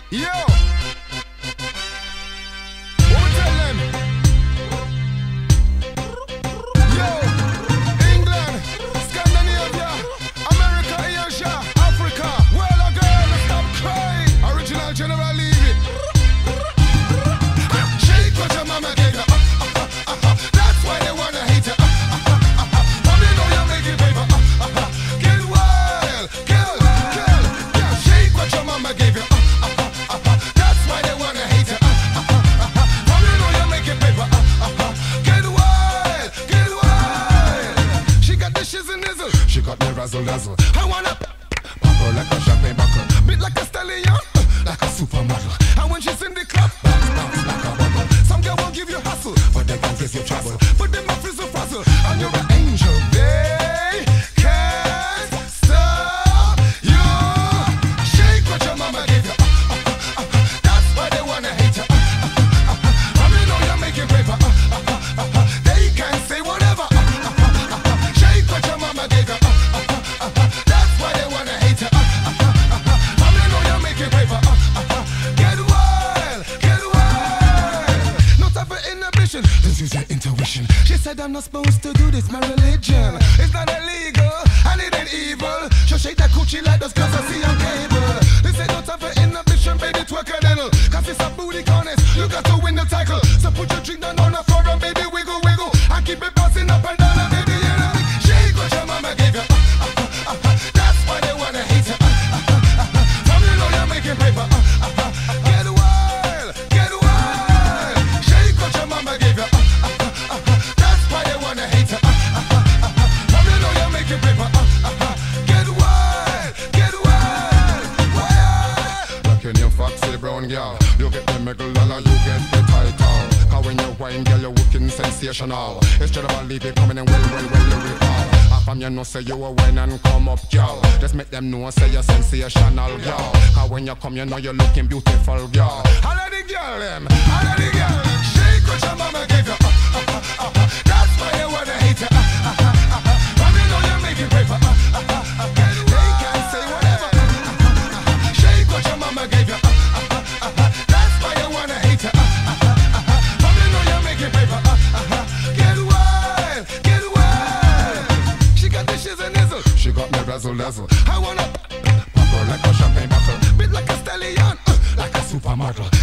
Yo! What we tell them? Yo! England, Scandinavia, America, Asia, Africa. Well, a girl, stop crying. Original General, leave it. Shake what your mama gave you. That's why they wanna hate you. Mommy know you're making paper. Get wild, girl. Shake what your mama gave you. That's why they wanna hate you. Mommy know you're making paper. Get wild. She got the shizzle nizzle. She got the razzle dazzle. I wanna pop her like a champagne buckle, bit like a stallion, like a supermodel. And when she's in the club, bounce like a bubble. Some girl won't give you hustle, but they can give you trouble. But them a frizzle frazzle, and you're an angel. They can't stop you. Shake what your mama gave you. That's why they wanna hate you. Mommy know you're making paper. They can say whatever. Shake what your mama gave you. That's why they wanna hate you. Mommy know you're making paper. Get wild. No time for inhibition. Just use your intuition. She said I'm not supposed to do this. My religion, it's not illegal and it ain't evil. She'll shake that coochie like those girls I see on cable. This ain't no time for inhibition, baby, twerk a little. Cause it's a booty contest, you got to win the title. So put your drink down on the floor and baby wiggle and keep it bouncing up and down and baby, you know me. Shake what your mama gave you. That's why they wanna hate you. Mommy know you're making paper. Get wild. Shake what your mama gave you. That's why they wanna hate you. Mommy know you're making paper. Get wild. Like in your foxy brown girl, you get the middle dollar, you get the title. Cause when you wine, girl, you're looking sensational. It's just about leave it coming in well, lyrical. From you know say you a wine and come up, girl. Just make them know say you're sensational, girl. Cause when you come, you know you're looking beautiful, girl. All of the girl, them. Shake what your mama gave you. That's why they wanna hate you. Mommy know you're making paper. They can say whatever. Shake what your mama gave you. That's why they wanna hate you. Mommy know you're making paper. Get wild. She got the shizzle nizzle. She got me razzle dazzle. I wanna pop her like a champagne buckle, bit like a stallion, like a supermodel.